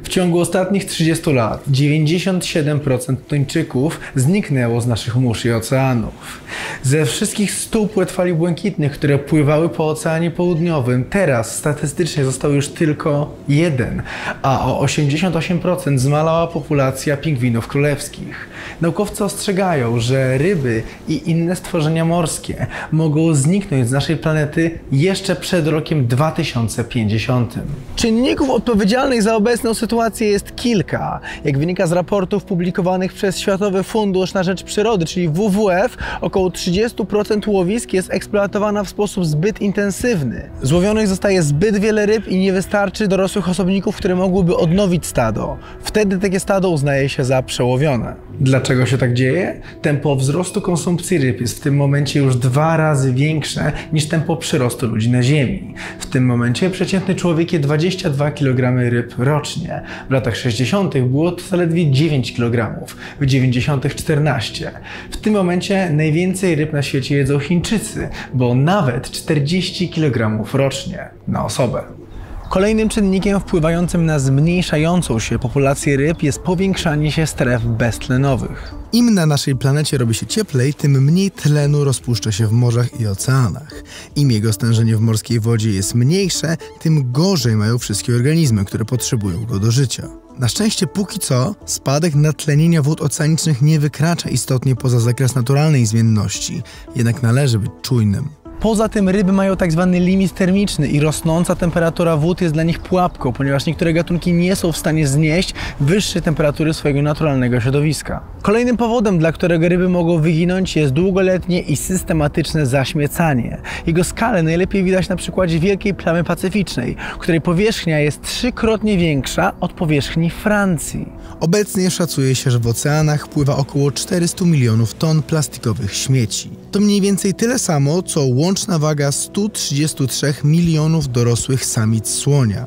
W ciągu ostatnich 30 lat 97% tuńczyków zniknęło z naszych mórz i oceanów. Ze wszystkich 100 płetwali błękitnych, które pływały po Oceanie Południowym, teraz statystycznie został już tylko jeden, a o 88% zmalała populacja pingwinów królewskich. Naukowcy ostrzegają, że ryby i inne stworzenia morskie mogą zniknąć z naszej planety jeszcze przed rokiem 2050. Czynników odpowiedzialnych za obecną sytuację jest kilka. Jak wynika z raportów publikowanych przez Światowy Fundusz na Rzecz Przyrody, czyli WWF, około 30% łowisk jest eksploatowana w sposób zbyt intensywny. Złowionych zostaje zbyt wiele ryb i nie wystarczy dorosłych osobników, które mogłyby odnowić stado. Wtedy takie stado uznaje się za przełowione. Dlaczego się tak dzieje? Tempo wzrostu konsumpcji ryb jest w tym momencie już 2 razy większe niż tempo przyrostu ludzi na Ziemi. W tym momencie przeciętny człowiek je 22 kg ryb rocznie. W latach 60. było to zaledwie 9 kg, w 90. 14. W tym momencie najwięcej ryb na świecie jedzą Chińczycy, bo nawet 40 kg rocznie na osobę. Kolejnym czynnikiem wpływającym na zmniejszającą się populację ryb jest powiększanie się stref beztlenowych. Im na naszej planecie robi się cieplej, tym mniej tlenu rozpuszcza się w morzach i oceanach. Im jego stężenie w morskiej wodzie jest mniejsze, tym gorzej mają wszystkie organizmy, które potrzebują go do życia. Na szczęście póki co spadek natlenienia wód oceanicznych nie wykracza istotnie poza zakres naturalnej zmienności, jednak należy być czujnym. Poza tym ryby mają tak zwany limit termiczny i rosnąca temperatura wód jest dla nich pułapką, ponieważ niektóre gatunki nie są w stanie znieść wyższej temperatury swojego naturalnego środowiska. Kolejnym powodem, dla którego ryby mogą wyginąć, jest długoletnie i systematyczne zaśmiecanie. Jego skalę najlepiej widać na przykładzie Wielkiej Plamy Pacyficznej, której powierzchnia jest 3-krotnie większa od powierzchni Francji. Obecnie szacuje się, że w oceanach pływa około 400 milionów ton plastikowych śmieci. To mniej więcej tyle samo, co łączna waga 133 milionów dorosłych samic słonia.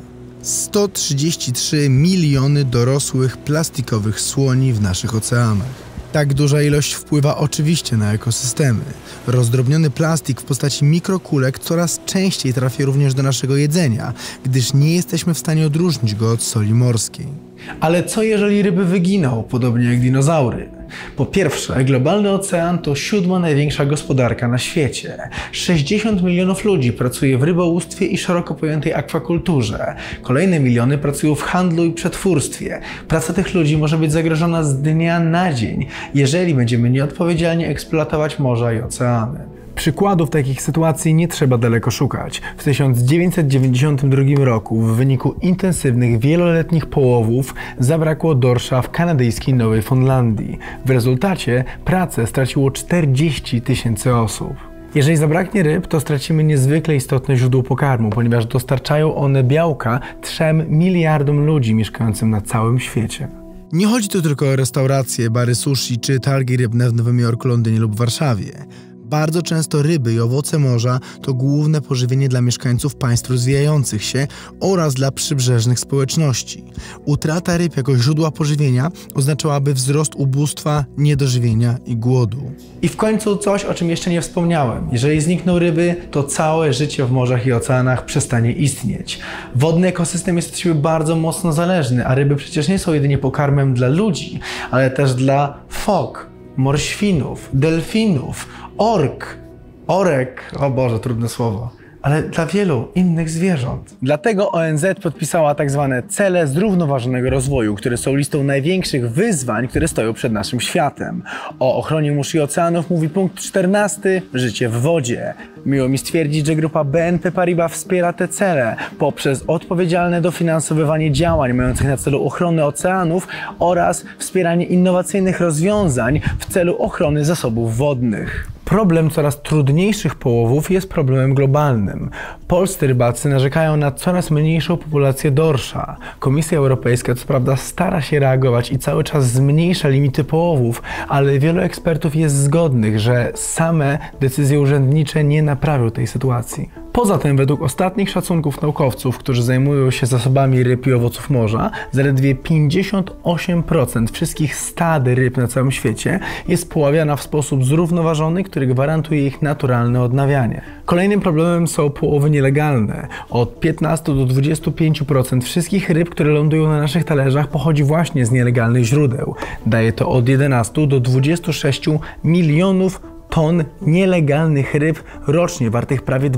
133 miliony dorosłych plastikowych słoni w naszych oceanach. Tak duża ilość wpływa oczywiście na ekosystemy. Rozdrobniony plastik w postaci mikrokulek coraz częściej trafia również do naszego jedzenia, gdyż nie jesteśmy w stanie odróżnić go od soli morskiej. Ale co jeżeli ryby wyginą, podobnie jak dinozaury? Po pierwsze, globalny ocean to 7. największa gospodarka na świecie. 60 milionów ludzi pracuje w rybołówstwie i szeroko pojętej akwakulturze. Kolejne miliony pracują w handlu i przetwórstwie. Praca tych ludzi może być zagrożona z dnia na dzień, jeżeli będziemy nieodpowiedzialnie eksploatować morza i oceany. Przykładów takich sytuacji nie trzeba daleko szukać. W 1992 roku w wyniku intensywnych, wieloletnich połowów zabrakło dorsza w kanadyjskiej Nowej Fundlandii. W rezultacie pracę straciło 40 000 osób. Jeżeli zabraknie ryb, to stracimy niezwykle istotne źródło pokarmu, ponieważ dostarczają one białka 3 miliardom ludzi mieszkającym na całym świecie. Nie chodzi tu tylko o restauracje, bary sushi czy targi rybne w Nowym Jorku, Londynie lub Warszawie. Bardzo często ryby i owoce morza to główne pożywienie dla mieszkańców państw rozwijających się oraz dla przybrzeżnych społeczności. Utrata ryb jako źródła pożywienia oznaczałaby wzrost ubóstwa, niedożywienia i głodu. I w końcu coś, o czym jeszcze nie wspomniałem. Jeżeli znikną ryby, to całe życie w morzach i oceanach przestanie istnieć. Wodny ekosystem jest od siebie bardzo mocno zależny, a ryby przecież nie są jedynie pokarmem dla ludzi, ale też dla fok, morświnów, delfinów, orek, o Boże, trudne słowo, ale dla wielu innych zwierząt. Dlatego ONZ podpisała tak zwane cele zrównoważonego rozwoju, które są listą największych wyzwań, które stoją przed naszym światem. O ochronie mórz i oceanów mówi punkt 14, życie w wodzie. Miło mi stwierdzić, że grupa BNP Paribas wspiera te cele poprzez odpowiedzialne dofinansowywanie działań mających na celu ochronę oceanów oraz wspieranie innowacyjnych rozwiązań w celu ochrony zasobów wodnych. Problem coraz trudniejszych połowów jest problemem globalnym. Polscy rybacy narzekają na coraz mniejszą populację dorsza. Komisja Europejska co prawda stara się reagować i cały czas zmniejsza limity połowów, ale wielu ekspertów jest zgodnych, że same decyzje urzędnicze nie naprawią tej sytuacji. Poza tym, według ostatnich szacunków naukowców, którzy zajmują się zasobami ryb i owoców morza, zaledwie 58% wszystkich stad ryb na całym świecie jest poławiana w sposób zrównoważony, który gwarantuje ich naturalne odnawianie. Kolejnym problemem są połowy nielegalne. Od 15 do 25% wszystkich ryb, które lądują na naszych talerzach, pochodzi właśnie z nielegalnych źródeł. Daje to od 11 do 26 milionów ton nielegalnych ryb rocznie, wartych prawie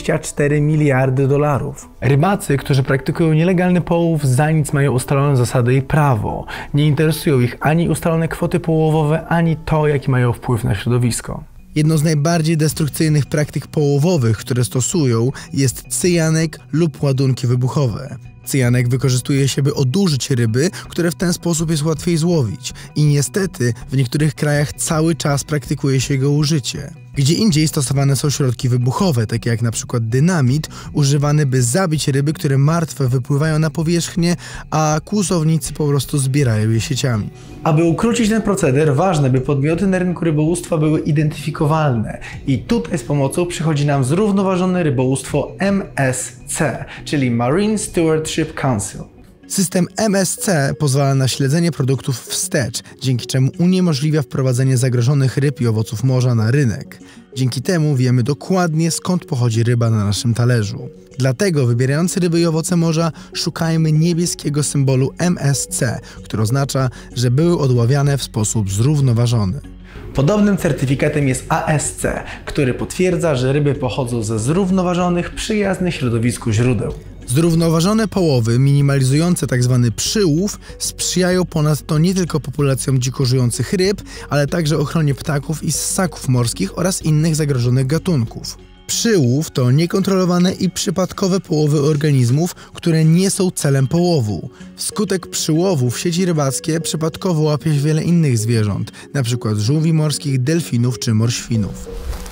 24 miliardy dolarów. Rybacy, którzy praktykują nielegalny połów, za nic mają ustalone zasady i prawo. Nie interesują ich ani ustalone kwoty połowowe, ani to, jaki mają wpływ na środowisko. Jedną z najbardziej destrukcyjnych praktyk połowowych, które stosują, jest cyjanek lub ładunki wybuchowe. Cyjanek wykorzystuje się, by odurzyć ryby, które w ten sposób jest łatwiej złowić. I niestety w niektórych krajach cały czas praktykuje się jego użycie. Gdzie indziej stosowane są środki wybuchowe, takie jak na przykład dynamit, używany by zabić ryby, które martwe wypływają na powierzchnię, a kłusownicy po prostu zbierają je sieciami. Aby ukrócić ten proceder, ważne, by podmioty na rynku rybołówstwa były identyfikowalne. I tutaj z pomocą przychodzi nam zrównoważone rybołówstwo MSC, czyli Marine Stewardship Council. System MSC pozwala na śledzenie produktów wstecz, dzięki czemu uniemożliwia wprowadzenie zagrożonych ryb i owoców morza na rynek. Dzięki temu wiemy dokładnie, skąd pochodzi ryba na naszym talerzu. Dlatego, wybierając ryby i owoce morza, szukajmy niebieskiego symbolu MSC, który oznacza, że były odławiane w sposób zrównoważony. Podobnym certyfikatem jest ASC, który potwierdza, że ryby pochodzą ze zrównoważonych, przyjaznych środowisku źródeł. Zrównoważone połowy, minimalizujące tzw. przyłów, sprzyjają ponadto nie tylko populacjom dziko żyjących ryb, ale także ochronie ptaków i ssaków morskich oraz innych zagrożonych gatunków. Przyłów to niekontrolowane i przypadkowe połowy organizmów, które nie są celem połowu. Wskutek przyłowu w sieci rybackie przypadkowo łapie się wiele innych zwierząt, np. żółwi morskich, delfinów czy morświnów.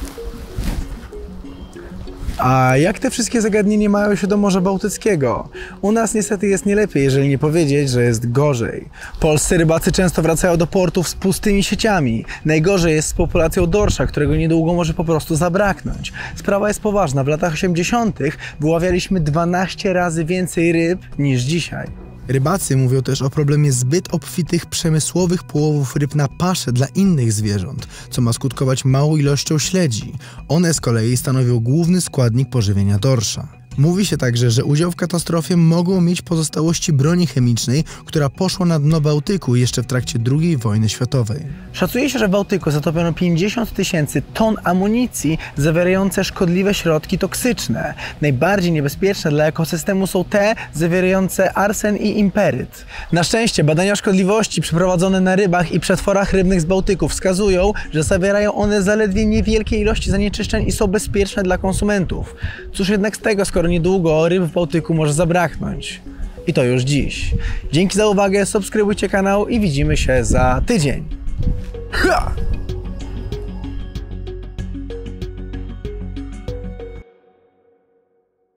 A jak te wszystkie zagadnienia mają się do Morza Bałtyckiego? U nas niestety jest nie lepiej, jeżeli nie powiedzieć, że jest gorzej. Polscy rybacy często wracają do portów z pustymi sieciami. Najgorzej jest z populacją dorsza, którego niedługo może po prostu zabraknąć. Sprawa jest poważna. W latach 80. wyławialiśmy 12 razy więcej ryb niż dzisiaj. Rybacy mówią też o problemie zbyt obfitych przemysłowych połowów ryb na paszę dla innych zwierząt, co ma skutkować małą ilością śledzi. One z kolei stanowią główny składnik pożywienia dorsza. Mówi się także, że udział w katastrofie mogą mieć pozostałości broni chemicznej, która poszła na dno Bałtyku jeszcze w trakcie II wojny światowej. Szacuje się, że w Bałtyku zatopiono 50 000 ton amunicji zawierające szkodliwe środki toksyczne. Najbardziej niebezpieczne dla ekosystemu są te zawierające arsen i imperyt. Na szczęście badania szkodliwości przeprowadzone na rybach i przetworach rybnych z Bałtyku wskazują, że zawierają one zaledwie niewielkie ilości zanieczyszczeń i są bezpieczne dla konsumentów. Cóż jednak z tego, skoro niedługo ryb w Bałtyku może zabraknąć. I to już dziś. Dzięki za uwagę, subskrybujcie kanał i widzimy się za tydzień. Ha!